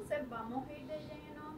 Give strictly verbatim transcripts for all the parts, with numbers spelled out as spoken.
entonces vamos a ir de lleno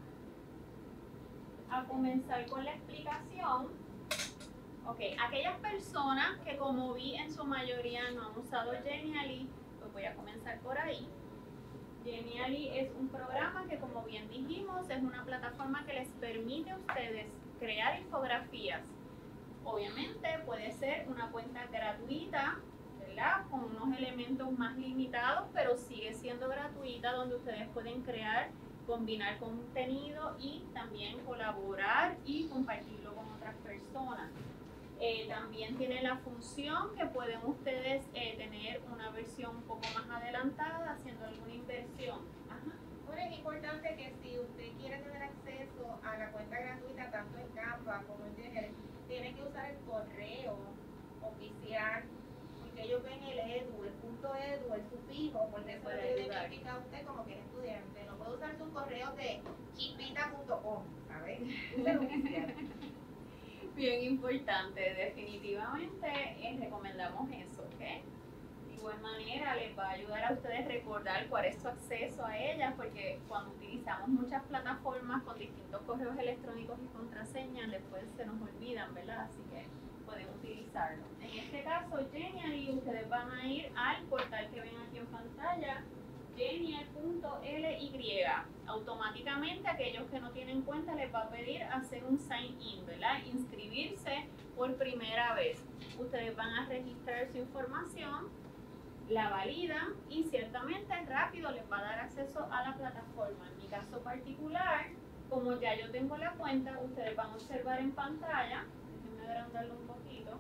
a comenzar con la explicación. Ok, aquellas personas que como vi en su mayoría no han usado Genially, pues voy a comenzar por ahí. Genially es un programa que, como bien dijimos, es una plataforma que les permite a ustedes crear infografías. Obviamente puede ser una cuenta gratuita, ¿verdad? Con unos elementos más limitados, pero sigue siendo gratuita, donde ustedes pueden crear, combinar contenido y también colaborar y compartirlo con otras personas. Eh, también tiene la función que pueden ustedes eh, tener una versión un poco más adelantada haciendo alguna inversión. Ajá. Bueno, es importante que si usted quiere tener acceso a la cuenta gratuita tanto en Canva como en Genially, tiene que usar el correo oficial, porque ellos ven el edu, el punto edu, el sufijo, porque eso le identifica a usted como que es estudiante. No puede usar su correo de chispita punto com, ¿sabes? Use el oficial. Bien importante, definitivamente eh, recomendamos eso, ¿ok? De igual manera les va a ayudar a ustedes recordar cuál es su acceso a ellas, porque cuando utilizamos muchas plataformas con distintos correos electrónicos y contraseñas, después se nos olvidan, ¿verdad? Así que pueden utilizarlo. En este caso, Genially, ustedes van a ir al portal que ven aquí en pantalla, genial punto l y. Automáticamente aquellos que no tienen cuenta les va a pedir hacer un sign in, ¿verdad? Inscribirse por primera vez. Ustedes van a registrar su información, la validan y ciertamente rápido les va a dar acceso a la plataforma. En mi caso particular, como ya yo tengo la cuenta, ustedes van a observar en pantalla, déjenme agrandarlo un poquito,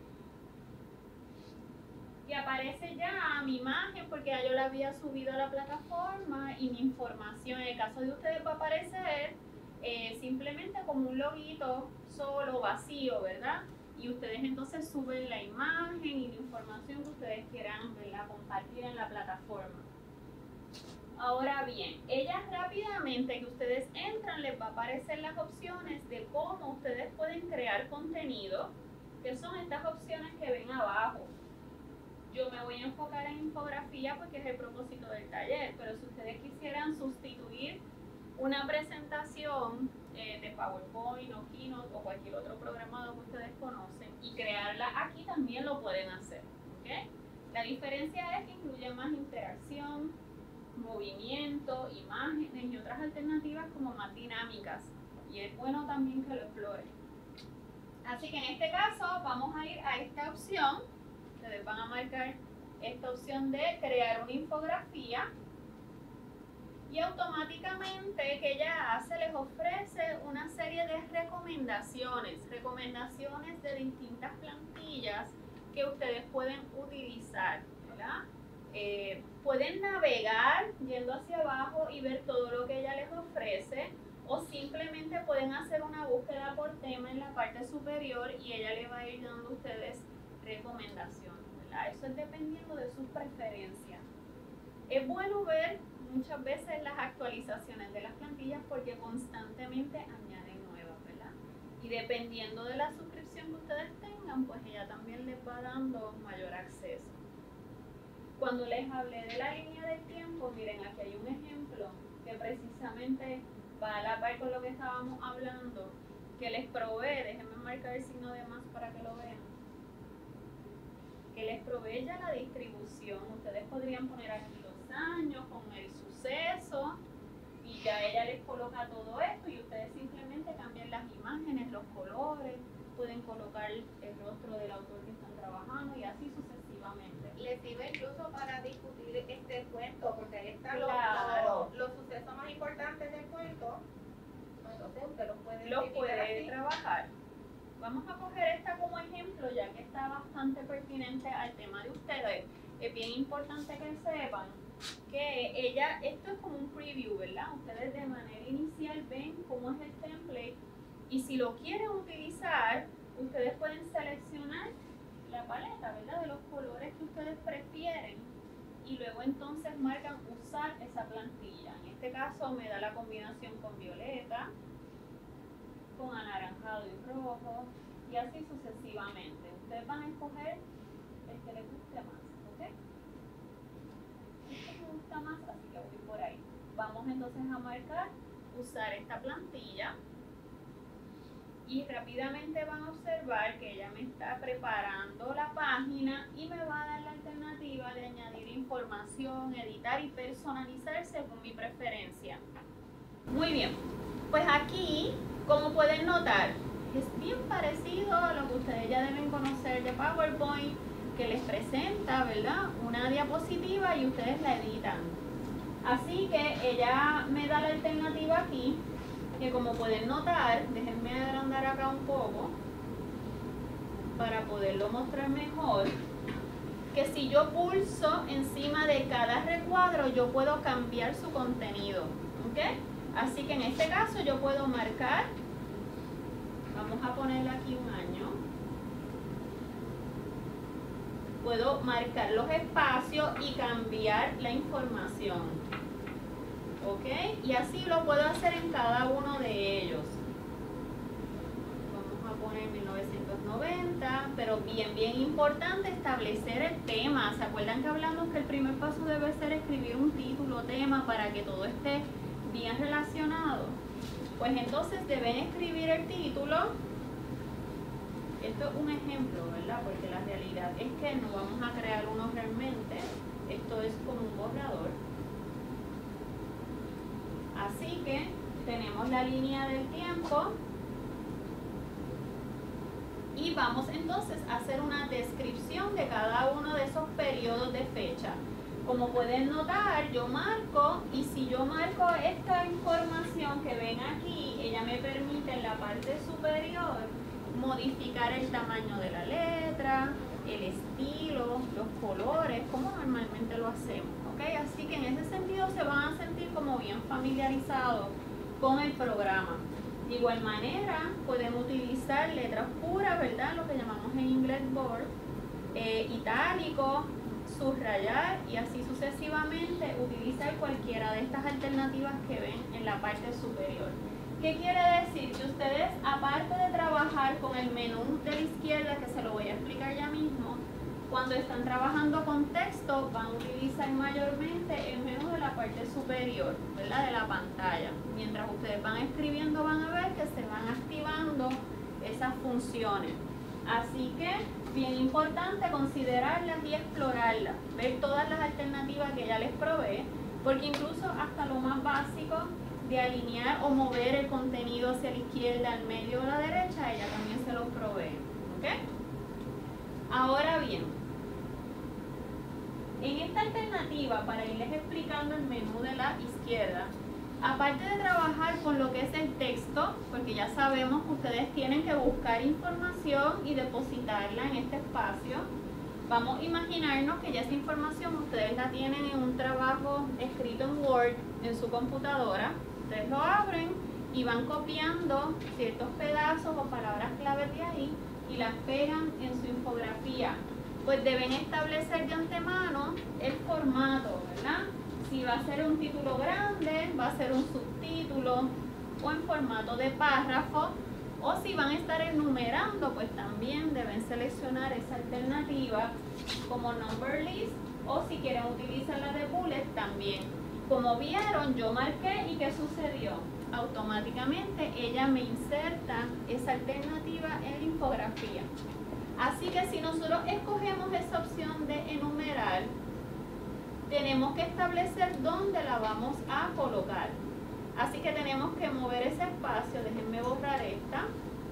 y aparece ya mi imagen porque ya yo la había subido a la plataforma y mi información. En el caso de ustedes va a aparecer eh, simplemente como un loguito solo, vacío, ¿verdad? Y ustedes entonces suben la imagen y la información que ustedes quieran, ¿verdad?, compartir en la plataforma. Ahora bien, ellas rápidamente que ustedes entran les va a aparecer las opciones de cómo ustedes pueden crear contenido, que son estas opciones que ven abajo. Yo me voy a enfocar en infografía porque es el propósito del taller, pero si ustedes quisieran sustituir una presentación eh, de PowerPoint o Keynote o cualquier otro programado que ustedes conocen y crearla aquí, también lo pueden hacer, ¿okay? La diferencia es que incluye más interacción, movimiento, imágenes y otras alternativas como más dinámicas, y es bueno también que lo exploren. Así que en este caso vamos a ir a esta opción. Ustedes van a marcar esta opción de crear una infografía y automáticamente que ella hace les ofrece una serie de recomendaciones, recomendaciones de distintas plantillas que ustedes pueden utilizar, ¿verdad? Eh, pueden navegar yendo hacia abajo y ver todo lo que ella les ofrece, o simplemente pueden hacer una búsqueda por tema en la parte superior y ella le va a ir dando a ustedes recomendaciones, ¿verdad? Eso es dependiendo de sus preferencias. Es bueno ver muchas veces las actualizaciones de las plantillas porque constantemente añaden nuevas, ¿verdad? Y dependiendo de la suscripción que ustedes tengan, pues ella también les va dando mayor acceso. Cuando les hablé de la línea del tiempo, miren, aquí hay un ejemplo que precisamente va a la par con lo que estábamos hablando, que les provee, déjenme marcar el signo de más para que lo vean, que les provee ya la distribución. Ustedes podrían poner aquí los años con el suceso y ya ella les coloca todo esto y ustedes simplemente cambian las imágenes, los colores, pueden colocar el rostro del autor que están trabajando y así sucesivamente. Les sirve incluso para discutir este cuento, porque ahí están Claro. los, los, los sucesos más importantes del cuento. Entonces usted los puede, los puede así. trabajar. Vamos a coger esta como ejemplo, ya que está bastante pertinente al tema de ustedes. Es bien importante que sepan que ella, esto es como un preview, ¿verdad? Ustedes de manera inicial ven cómo es el template y si lo quieren utilizar, ustedes pueden seleccionar la paleta, ¿verdad?, de los colores que ustedes prefieren y luego entonces marcan usar esa plantilla. En este caso me da la combinación con violeta, con anaranjado y rojo y así sucesivamente. Ustedes van a escoger el que les guste más, ¿ok? Este me gusta más, así que voy por ahí. Vamos vamos entonces a marcar, usar esta plantilla. Y rápidamente van a observar que ella me está preparando la página y me va a dar la alternativa de añadir información, editar y personalizar según mi preferencia. Muy bien, pues aquí, como pueden notar, es bien parecido a lo que ustedes ya deben conocer de PowerPoint, que les presenta, ¿verdad?, una diapositiva y ustedes la editan. Así que ella me da la alternativa aquí, que como pueden notar, déjenme agrandar acá un poco para poderlo mostrar mejor, que si yo pulso encima de cada recuadro yo puedo cambiar su contenido, ¿ok? Así que en este caso yo puedo marcar, vamos a ponerle aquí un año, puedo marcar los espacios y cambiar la información. ¿Ok? Y así lo puedo hacer en cada uno de ellos. Vamos a poner mil novecientos noventa, pero bien, bien importante establecer el tema. ¿Se acuerdan que hablamos que el primer paso debe ser escribir un título, tema, para que todo esté bien relacionado? Pues entonces deben escribir el título. Esto es un ejemplo, ¿verdad? Porque la realidad es que no vamos a crear uno realmente. Esto es como un borrador. Así que tenemos la línea del tiempo y vamos entonces a hacer una descripción de cada uno de esos periodos de fecha. Como pueden notar, yo marco y si yo marco esta información que ven aquí, ella me permite en la parte superior modificar el tamaño de la letra, el estilo, los colores, como normalmente lo hacemos. ¿Okay? Así que en ese sentido se van a sentir como bien familiarizados con el programa. De igual manera, pueden utilizar letras puras, ¿verdad? Lo que llamamos en inglés bold, eh, itálico, subrayar y así sucesivamente utilizar cualquiera de estas alternativas que ven en la parte superior. ¿Qué quiere decir? Que ustedes, aparte de trabajar con el menú de la izquierda, que se lo voy a explicar ya mismo, cuando están trabajando con texto van a utilizar mayormente el menú de la parte superior, ¿verdad?, de la pantalla. Mientras ustedes van escribiendo van a ver que se van activando esas funciones. Así que bien importante considerarlas y explorarlas, ver todas las alternativas que ella les provee, porque incluso hasta lo más básico de alinear o mover el contenido hacia la izquierda, al medio o a la derecha, ella también se los provee. ¿Okay? Ahora bien, en esta alternativa, para irles explicando el menú de la izquierda, aparte de trabajar con lo que es el texto, porque ya sabemos que ustedes tienen que buscar información y depositarla en este espacio, vamos a imaginarnos que ya esa información ustedes la tienen en un trabajo escrito en Word en su computadora. Ustedes lo abren y van copiando ciertos pedazos o palabras claves de ahí y las pegan en su infografía. Pues deben establecer de antemano el formato, ¿verdad? Si va a ser un título grande, va a ser un subtítulo o en formato de párrafo, o si van a estar enumerando, pues también deben seleccionar esa alternativa como number list, o si quieren utilizar la de bullet también. Como vieron, yo marqué y ¿qué sucedió? Automáticamente ella me inserta esa alternativa en la infografía. Así que si nosotros escogemos esa opción de enumerar, tenemos que establecer dónde la vamos a colocar. Así que tenemos que mover ese espacio, déjenme borrar esta,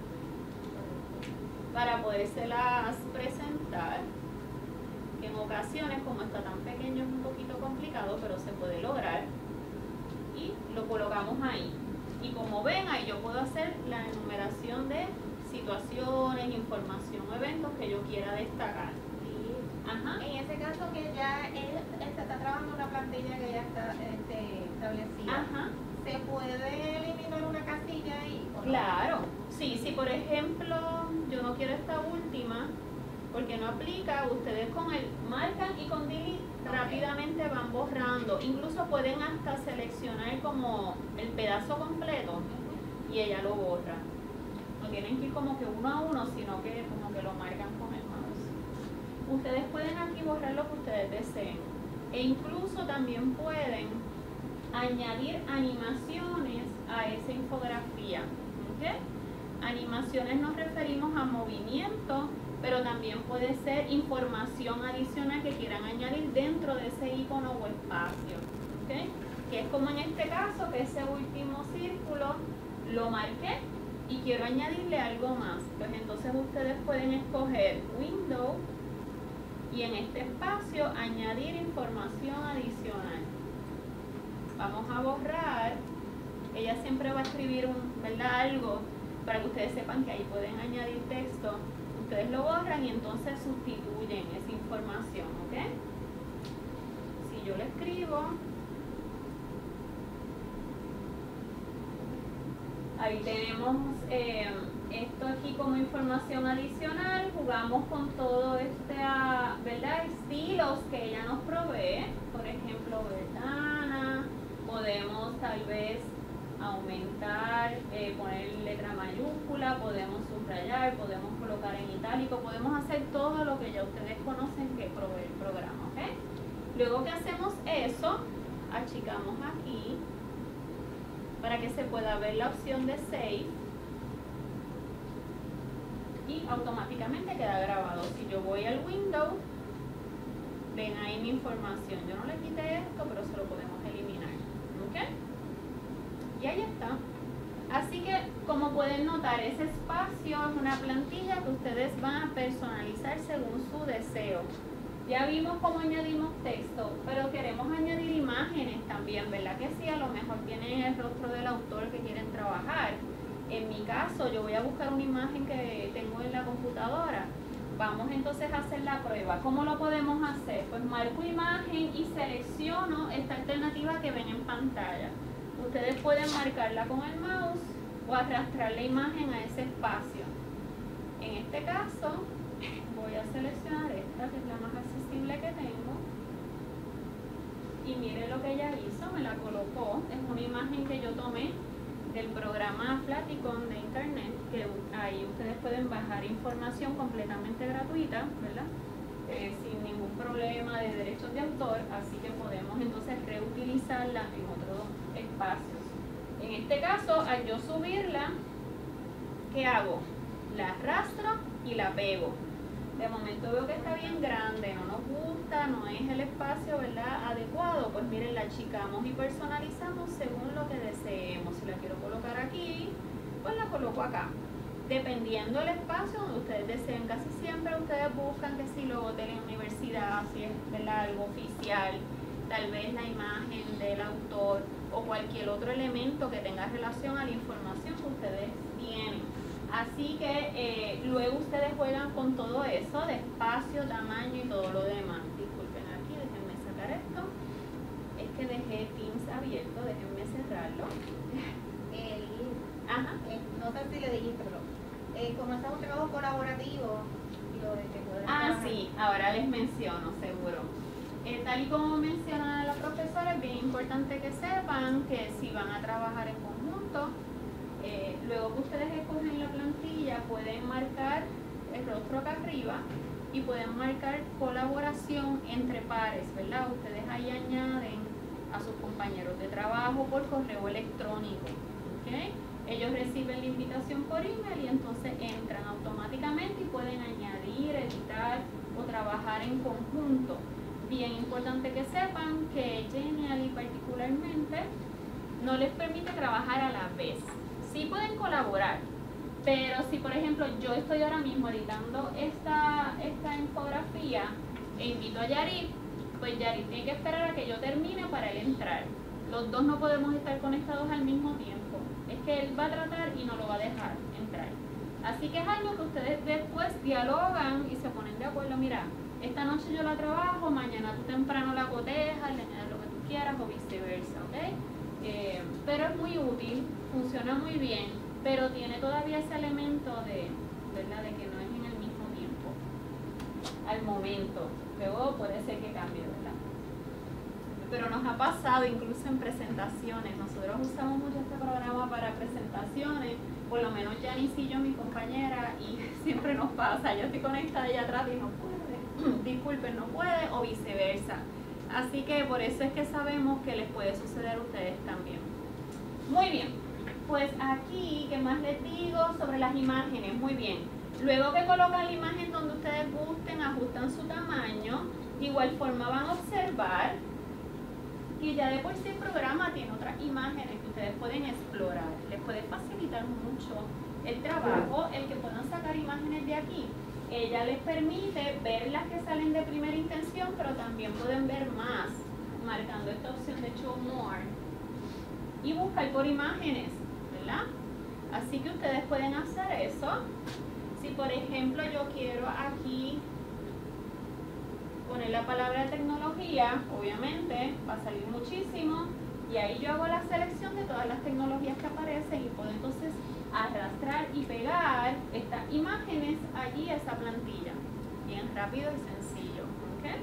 para podérselas presentar. En ocasiones, como está tan pequeño, es un poquito complicado, pero se puede lograr. Y lo colocamos ahí. Y como ven, ahí yo puedo hacer la enumeración de situaciones, información, eventos que yo quiera destacar. Ajá. En ese caso que ya él, él se está trabajando una plantilla que ya está este, establecida, Ajá. ¿se puede eliminar una casilla ahí? ¿O no? Claro, sí, si por ejemplo yo no quiero esta última porque no aplica, ustedes con el marcan y con delete rápidamente van borrando. Incluso pueden hasta seleccionar como el pedazo completo y ella lo borra. No tienen que ir como que uno a uno, sino que como que lo marcan con el mouse. Ustedes pueden aquí borrar lo que ustedes deseen. E incluso también pueden añadir animaciones a esa infografía. ¿Okay? Animaciones nos referimos a movimiento, pero también puede ser información adicional que quieran añadir dentro de ese icono o espacio. ¿Okay? Que es como en este caso, que ese último círculo lo marqué y quiero añadirle algo más. Pues entonces ustedes pueden escoger Window y en este espacio añadir información adicional. Vamos a borrar. Ella siempre va a escribir un, ¿verdad? Algo para que ustedes sepan que ahí pueden añadir texto. Ustedes lo borran y entonces sustituyen esa información, ¿ok? Si yo le escribo, ahí tenemos eh, esto aquí como información adicional. Jugamos con todo este, ¿verdad? Estilos que ella nos provee. Por ejemplo, ventana. Podemos tal vez aumentar, eh, poner letra mayúscula, podemos subrayar, podemos colocar en itálico, podemos hacer todo lo que ya ustedes conocen que provee el programa, ¿ok? Luego que hacemos eso, achicamos aquí para que se pueda ver la opción de Save y automáticamente queda grabado. Si yo voy al Window, ven ahí mi información. Yo no le quité esto, pero se lo podemos eliminar, ¿ok? Y ahí está. Así que, como pueden notar, ese espacio es una plantilla que ustedes van a personalizar según su deseo. Ya vimos cómo añadimos texto, pero queremos añadir imágenes también, ¿verdad que sí? A lo mejor tienen el rostro del autor que quieren trabajar. En mi caso, yo voy a buscar una imagen que tengo en la computadora. Vamos entonces a hacer la prueba. ¿Cómo lo podemos hacer? Pues marco imagen y selecciono esta alternativa que ven en pantalla. Ustedes pueden marcarla con el mouse o arrastrar la imagen a ese espacio. En este caso, voy a seleccionar esta, que es la más accesible que tengo. Y miren lo que ella hizo, me la colocó. Es una imagen que yo tomé del programa Flaticon de internet, que ahí ustedes pueden bajar información completamente gratuita, ¿verdad? Eh, sin ningún problema de derechos de autor, así que podemos entonces reutilizarla en otros espacios. En este caso, al yo subirla, ¿qué hago? La arrastro y la pego. De momento veo que está bien grande, no nos gusta, no es el espacio, ¿verdad?, adecuado. Pues miren, la achicamos y personalizamos según lo que deseemos. Si la quiero colocar aquí, pues la coloco acá. Dependiendo del espacio donde ustedes deseen, casi siempre ustedes buscan que si lo de la universidad, si es, ¿verdad?, algo oficial, tal vez la imagen del autor o cualquier otro elemento que tenga relación a la información que ustedes tienen. Así que eh, luego ustedes juegan con todo eso, de espacio, tamaño y todo lo demás. Disculpen aquí, déjenme sacar esto. Es que dejé Teams abierto, déjenme cerrarlo. El, Ajá. eh, no sé si le dijiste, pero eh, como es un trabajo colaborativo, lo de que pueden Ah, trabajar. sí, ahora les menciono, seguro. Eh, tal y como menciona la profesora, es bien importante que sepan que si van a trabajar en conjunto, eh, luego que ustedes escogen la plantilla, pueden marcar el rostro acá arriba y pueden marcar colaboración entre pares, ¿verdad? Ustedes ahí añaden a sus compañeros de trabajo por correo electrónico, ¿ok? Ellos reciben la invitación por email y entonces entran automáticamente y pueden añadir, editar o trabajar en conjunto. Bien importante que sepan que Genially particularmente no les permite trabajar a la vez. Sí pueden colaborar, pero si por ejemplo yo estoy ahora mismo editando esta, esta infografía e invito a Yarit, pues Yarit tiene que esperar a que yo termine para él entrar. Los dos no podemos estar conectados al mismo tiempo. Es que él va a tratar y no lo va a dejar entrar. Así que es algo que ustedes después dialogan y se ponen de acuerdo. Mira, esta noche yo la trabajo, mañana tú temprano la cotejas, le añades lo que tú quieras o viceversa, ¿ok? Eh, pero es muy útil, funciona muy bien, pero tiene todavía ese elemento de, ¿verdad?, de que no es en el mismo tiempo, al momento. Luego puede ser que cambie, ¿verdad? Pero nos ha pasado incluso en presentaciones. Nosotros usamos mucho este programa para presentaciones, por lo menos Janice y yo, mi compañera, y siempre nos pasa. Yo estoy conectada allá atrás y no puede, disculpen, no puede, o viceversa. Así que por eso es que sabemos que les puede suceder a ustedes también. Muy bien, pues aquí, ¿qué más les digo sobre las imágenes? Muy bien, luego que colocan la imagen donde ustedes gusten, ajustan su tamaño, de igual forma van a observar que ya de por sí el programa tiene otras imágenes que ustedes pueden explorar. Les puede facilitar mucho el trabajo, el que puedan sacar imágenes de aquí. Ella les permite ver las que salen de primera intención, pero también pueden ver más, marcando esta opción de Show More y buscar por imágenes, ¿verdad? Así que ustedes pueden hacer eso. Si por ejemplo yo quiero aquí poner la palabra tecnología, obviamente va a salir muchísimo, y ahí yo hago la selección de todas las tecnologías que aparecen y puedo entonces arrastrar y pegar estas imágenes allí a esa plantilla. Bien rápido y sencillo. ¿Okay?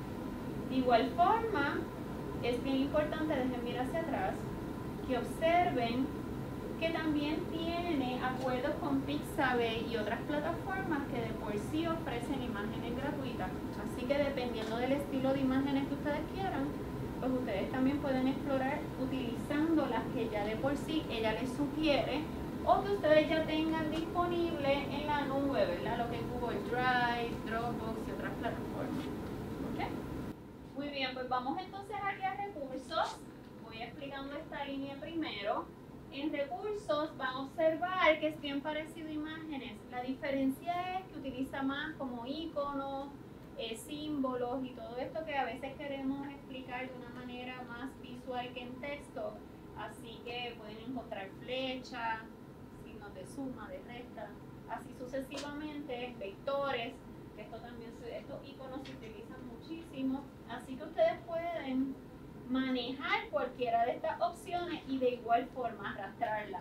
De igual forma, es bien importante, dejen mirar hacia atrás, que observen que también tiene acuerdos con Pixabay y otras plataformas que de por sí ofrecen imágenes gratuitas. Así que dependiendo del estilo de imágenes que ustedes quieran, pues ustedes también pueden explorar utilizando las que ya de por sí ella les sugiere o que ustedes ya tengan disponible en la nube, ¿verdad? Lo que es Google Drive, Dropbox y otras plataformas. ¿Okay? Muy bien, pues vamos entonces aquí a recursos. Voy explicando esta línea primero. En recursos van a observar que es bien parecido a imágenes. La diferencia es que utiliza más como iconos, eh, símbolos y todo esto que a veces queremos explicar de una manera más visual que en texto. Así que pueden encontrar flechas, signos de suma, de resta, así sucesivamente, vectores, que esto también se, estos iconos se utilizan muchísimo. Así que ustedes pueden manejar cualquiera de estas opciones y de igual forma arrastrarla.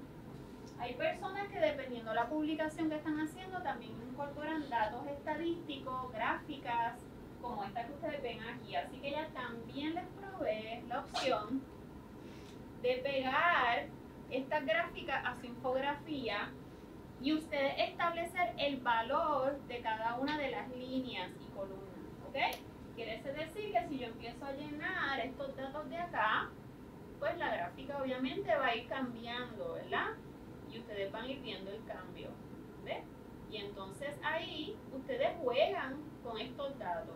Hay personas que dependiendo de la publicación que están haciendo también incorporan datos estadísticos, gráficas, como esta que ustedes ven aquí. Así que ella también les provee la opción de pegar estas gráficas a su infografía y ustedes establecer el valor de cada una de las líneas y columnas. ¿Ok? Quiere decir que si yo empiezo a llenar estos datos de acá, pues la gráfica obviamente va a ir cambiando, ¿verdad? Y ustedes van a ir viendo el cambio, ¿ves? Y entonces ahí ustedes juegan con estos datos.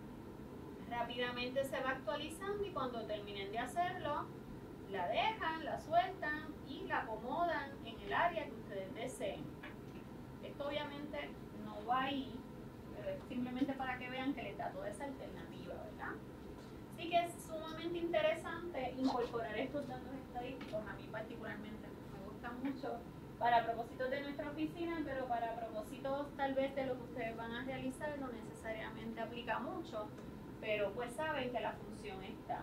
Rápidamente se va actualizando y cuando terminen de hacerlo, la dejan, la sueltan y la acomodan en el área que ustedes deseen. Esto obviamente no va ahí, pero es simplemente para que vean que les da toda esa alternativa, ¿verdad? Así que es sumamente interesante incorporar estos datos estadísticos. A mí particularmente me gusta mucho para propósitos de nuestra oficina, pero para propósitos tal vez de lo que ustedes van a realizar no necesariamente aplica mucho, pero pues saben que la función está.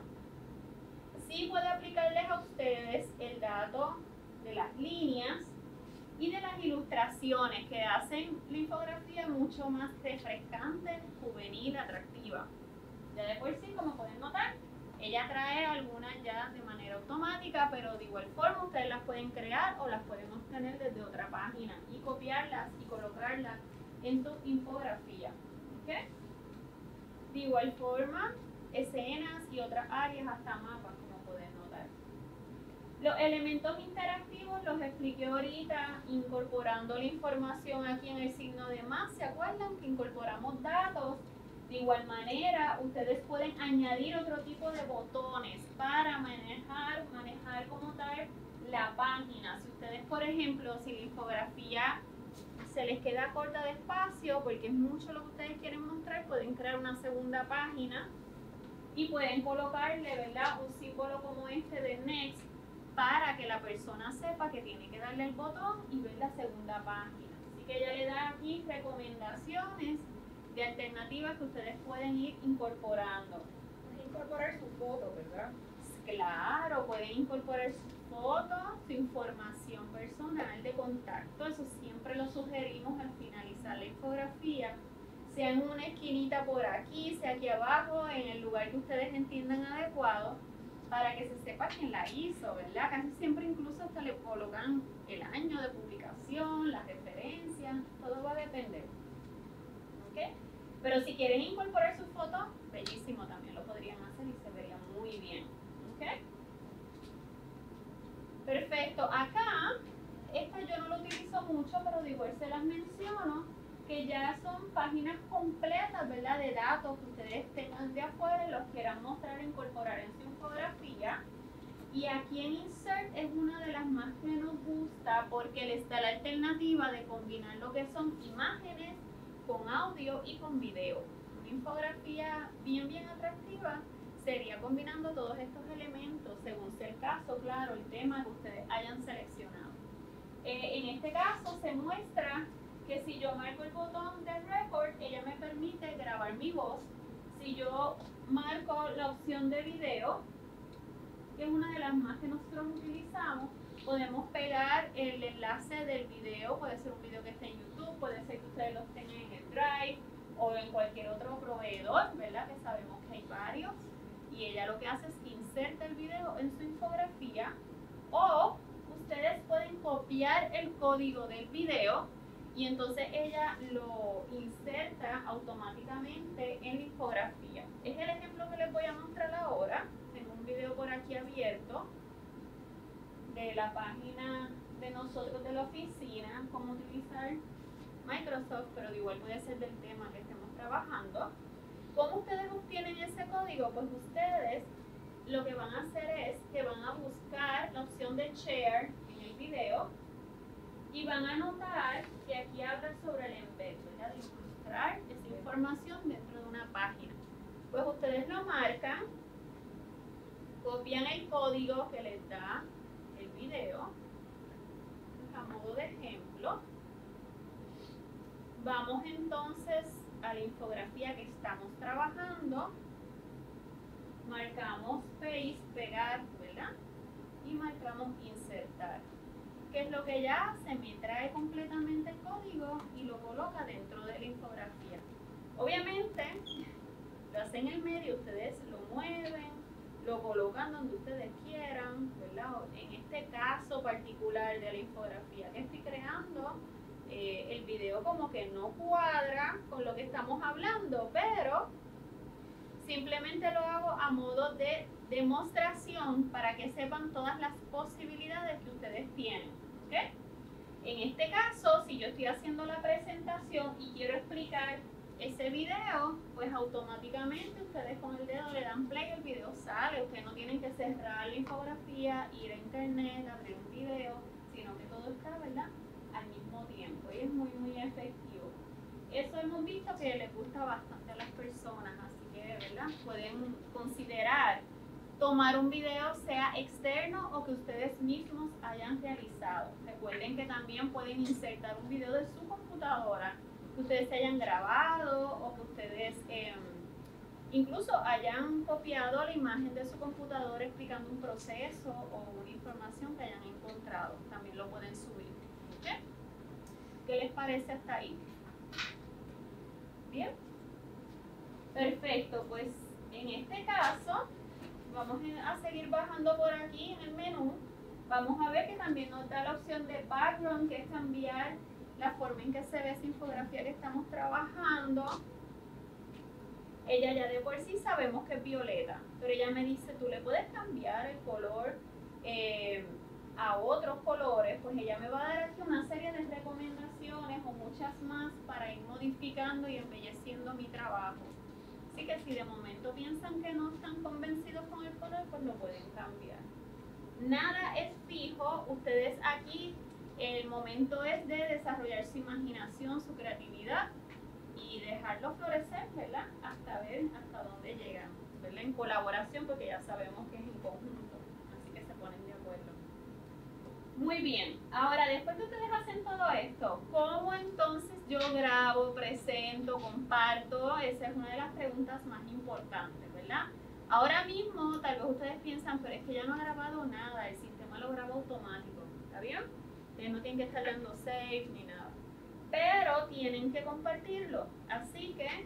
Sí puede aplicarles a ustedes el dato de las líneas y de las ilustraciones que hacen la infografía mucho más refrescante, juvenil, atractiva. Ya de por sí, como pueden notar, ella trae algunas ya de manera automática, pero de igual forma ustedes las pueden crear o las pueden obtener desde otra página y copiarlas y colocarlas en su infografía. ¿Okay? De igual forma, escenas y otras áreas, hasta mapas, como pueden notar. Los elementos interactivos los expliqué ahorita, incorporando la información aquí en el signo de más. ¿Se acuerdan que incorporamos datos? De igual manera, ustedes pueden añadir otro tipo de botones para manejar, manejar como tal la página. Si ustedes, por ejemplo, si la infografía se les queda corta de espacio, porque es mucho lo que ustedes quieren mostrar, pueden crear una segunda página y pueden colocarle, ¿verdad?, un símbolo como este de Next para que la persona sepa que tiene que darle el botón y ver la segunda página. Así que ella le da aquí recomendaciones de alternativas que ustedes pueden ir incorporando. Pueden incorporar su foto, ¿verdad? Claro, pueden incorporar su foto, su información personal de contacto. Eso siempre lo sugerimos al finalizar la infografía. Sea en una esquinita por aquí, sea aquí abajo, en el lugar que ustedes entiendan adecuado, para que se sepa quién la hizo, ¿verdad? Casi siempre incluso hasta le colocan el año de publicación, la referencia, todo va a depender. ¿Okay? Pero si quieren incorporar su foto, bellísimo, también lo podrían Muy bien. ¿Okay? Perfecto. Acá, esta yo no lo utilizo mucho, pero de igual se las menciono, que ya son páginas completas, ¿verdad? De datos que ustedes tengan de afuera y los quieran mostrar e incorporar en su infografía. Y aquí en Insert es una de las más que nos gusta porque les da la alternativa de combinar lo que son imágenes con audio y con video. Una infografía bien, bien atractiva sería combinando todos estos elementos según sea el caso, claro, el tema que ustedes hayan seleccionado. Eh, en este caso se muestra que si yo marco el botón de record, ella me permite grabar mi voz. Si yo marco la opción de video, que es una de las más que nosotros utilizamos, podemos pegar el enlace del video, puede ser un video que esté en YouTube, puede ser que ustedes los tengan en el Drive o en cualquier otro proveedor, ¿verdad? Que sabemos que hay varios. Y ella lo que hace es que inserta el video en su infografía, o ustedes pueden copiar el código del video y entonces ella lo inserta automáticamente en la infografía. Es el ejemplo que les voy a mostrar ahora. Tengo un video por aquí abierto de la página de nosotros de la oficina, cómo utilizar Microsoft, pero de igual puede ser del tema que estemos trabajando. ¿Cómo ustedes obtienen ese código? Pues ustedes lo que van a hacer es que van a buscar la opción de Share en el video y van a notar que aquí habla sobre el embed, ¿verdad? De ilustrar esa información dentro de una página. Pues ustedes lo marcan, copian el código que les da el video, a modo de ejemplo. Vamos entonces a la infografía que estamos trabajando, marcamos paste, pegar, ¿verdad? Y marcamos insertar. ¿Qué es lo que ella hace? Me trae completamente el código y lo coloca dentro de la infografía. Obviamente, lo hacen en el medio, ustedes lo mueven, lo colocan donde ustedes quieran, ¿verdad? En este caso particular de la infografía que estoy creando, eh, el video como que no cuadra con lo que estamos hablando, pero simplemente lo hago a modo de demostración para que sepan todas las posibilidades que ustedes tienen. ¿Okay? En este caso, si yo estoy haciendo la presentación y quiero explicar ese video, pues automáticamente ustedes con el dedo le dan play, el video sale. Ustedes no tienen que cerrar la infografía, ir a internet, abrir un video, sino que todo está, ¿verdad?, al mismo tiempo. Y es muy, muy efectivo. Eso hemos visto que les gusta bastante a las personas, así que, ¿verdad?, pueden considerar tomar un video, sea externo o que ustedes mismos hayan realizado. Recuerden que también pueden insertar un video de su computadora que ustedes se hayan grabado o que ustedes eh, incluso hayan copiado la imagen de su computadora explicando un proceso o una información que hayan encontrado. También lo pueden subir. ¿Okay? ¿Qué les parece hasta ahí? ¿Bien? Perfecto, pues en este caso vamos a seguir bajando por aquí en el menú. Vamos a ver que también nos da la opción de background, que es cambiar la forma en que se ve esa infografía que estamos trabajando. Ella ya de por sí sabemos que es violeta, pero ella me dice, tú le puedes cambiar el color eh, a otros colores. Pues ella me va a dar aquí una serie de recomendaciones o muchas más para ir modificando y embelleciendo mi trabajo. Así que si de momento piensan que no están convencidos con el color, pues lo pueden cambiar. Nada es fijo. Ustedes aquí, el momento es de desarrollar su imaginación, su creatividad y dejarlo florecer, ¿verdad? Hasta ver hasta dónde llegan, ¿verdad? En colaboración, porque ya sabemos que es en conjunto. Así que se ponen de acuerdo. Muy bien. Ahora, después que ustedes hacen todo esto, ¿cómo entonces yo grabo, presento, comparto? Esa es una de las preguntas más importantes, ¿verdad? Ahora mismo, tal vez ustedes piensan, pero es que ya no ha grabado nada, el sistema lo graba automático, ¿está bien? Ustedes no tienen que estar dando save ni nada, pero tienen que compartirlo. Así que,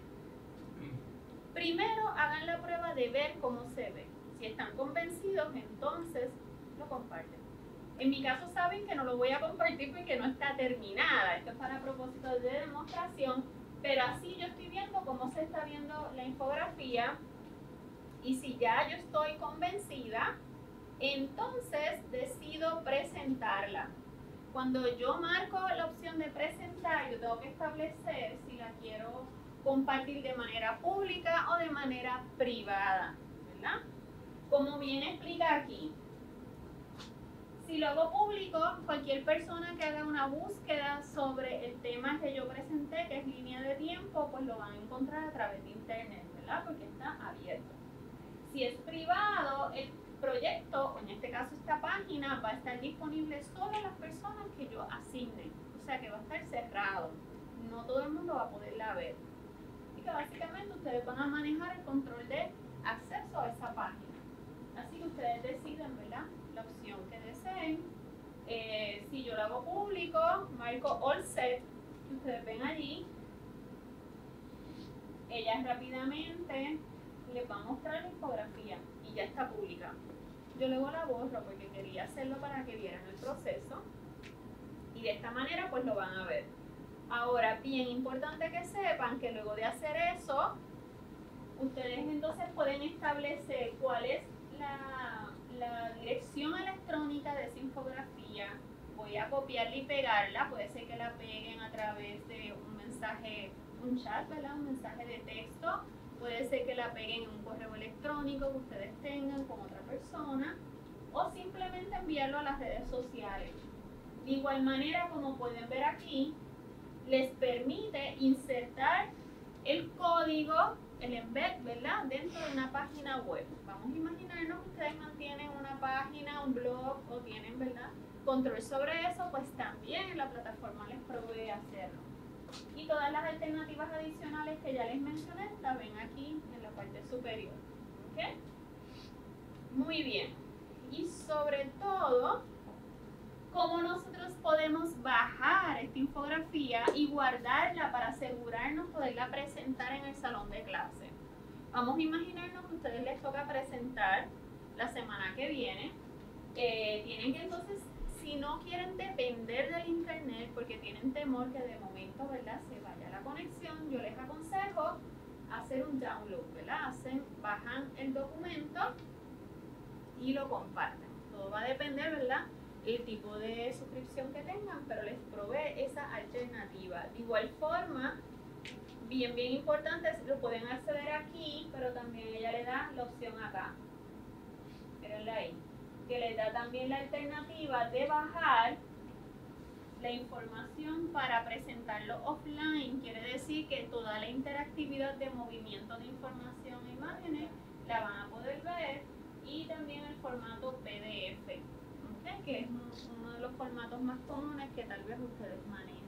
primero hagan la prueba de ver cómo se ve. Si están convencidos, entonces lo comparten. En mi caso saben que no lo voy a compartir porque no está terminada. Esto es para propósito de demostración, pero así yo estoy viendo cómo se está viendo la infografía Y si ya yo estoy convencida, entonces decido presentarla. Cuando yo marco la opción de presentar, yo tengo que establecer si la quiero compartir de manera pública o de manera privada, ¿verdad? Como bien explica aquí, si lo hago público, cualquier persona que haga una búsqueda sobre el tema que yo presenté, que es línea de tiempo, pues lo van a encontrar a través de internet, ¿verdad? Porque está abierto. Si es privado, el proyecto, o en este caso esta página, va a estar disponible solo a las personas que yo asigne. O sea que va a estar cerrado. No todo el mundo va a poderla ver. Y que básicamente ustedes van a manejar el control de acceso a esa página. Así que ustedes deciden, ¿verdad?, la opción que deseen. Eh, si yo lo hago público, marco All Set, que ustedes ven allí. Ella rápidamente les va a mostrar la infografía y ya está pública. Yo luego la borro porque quería hacerlo para que vieran el proceso y de esta manera pues lo van a ver. Ahora, bien importante que sepan que luego de hacer eso, ustedes entonces pueden establecer cuál es la, la dirección electrónica de esa infografía. Voy a copiarla y pegarla, puede ser que la peguen a través de un mensaje, un chat, ¿verdad? Un mensaje de texto. Puede ser que la peguen en un correo electrónico que ustedes tengan con otra persona o simplemente enviarlo a las redes sociales. De igual manera, como pueden ver aquí, les permite insertar el código, el embed, ¿verdad?, dentro de una página web. Vamos a imaginarnos que ustedes mantienen una página, un blog o tienen, ¿verdad?, control sobre eso, pues también la plataforma les provee hacerlo. Y todas las alternativas adicionales que ya les mencioné las ven aquí en la parte superior. ¿Ok? Muy bien. Y sobre todo, cómo nosotros podemos bajar esta infografía y guardarla para asegurarnos poderla presentar en el salón de clase. Vamos a imaginarnos que a ustedes les toca presentar la semana que viene. Eh, tienen que entonces, si no quieren depender del internet porque tienen temor que de momento, ¿verdad?, se vaya la conexión, yo les aconsejo hacer un download, ¿verdad? Hacen, bajan el documento y lo comparten. Todo va a depender, ¿verdad?, el tipo de suscripción que tengan, pero les provee esa alternativa. De igual forma, bien, bien importante, lo pueden acceder aquí, pero también ella le da la opción acá. Mírenla ahí, que les da también la alternativa de bajar la información para presentarlo offline. Quiere decir que toda la interactividad de movimiento de información e imágenes la van a poder ver, y también el formato P D F, ¿okay?, que es uno de los formatos más comunes que tal vez ustedes manejen.